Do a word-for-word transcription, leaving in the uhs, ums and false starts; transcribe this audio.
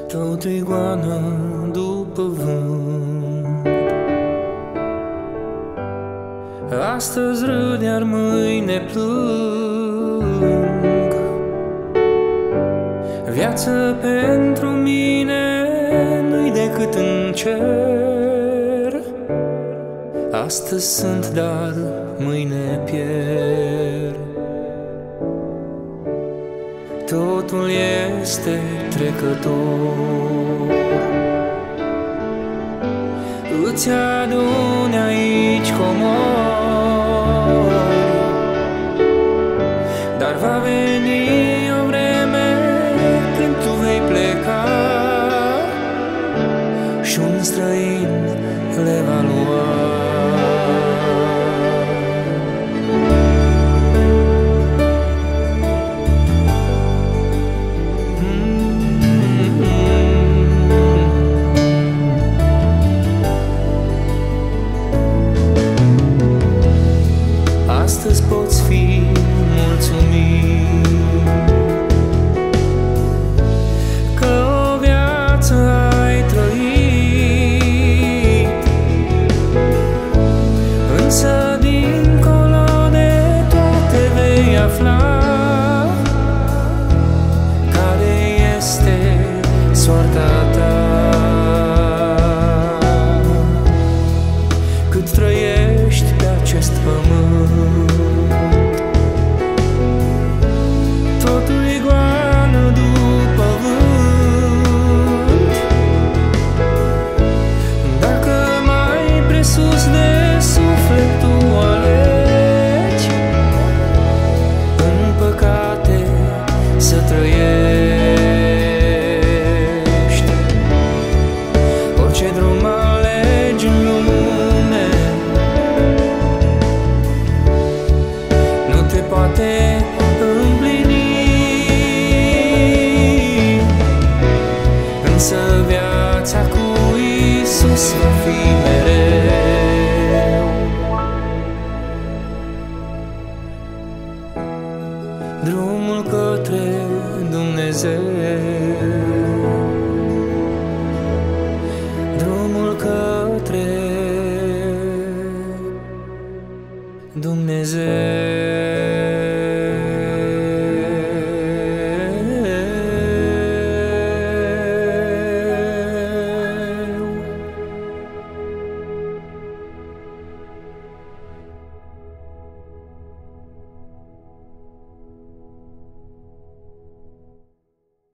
Tot-i goană după vânt. Astăzi râd, iar mâine plâng. Viața pentru mine nu-i decât în cer. Astăzi sunt, dar mâine pierd. Totul este trecător. Îți aduni aici comori, dar va veni o vreme când tu vei pleca și un străin le va lua. Astăzi poți fi mulțumit că o viață ai trăit, însă dincolo de toate vei afla care este soarta ta. Cât trăiești pe acest pământ, totul-i goană după vânt. Dacă mai presus de suflet tu alegi în păcate să trăiești, orice drum alegi în lume nu te poate împlini, însă viața cu Iisus va fi mereu. Drumul către Dumnezeu, drumul către Dumnezeu.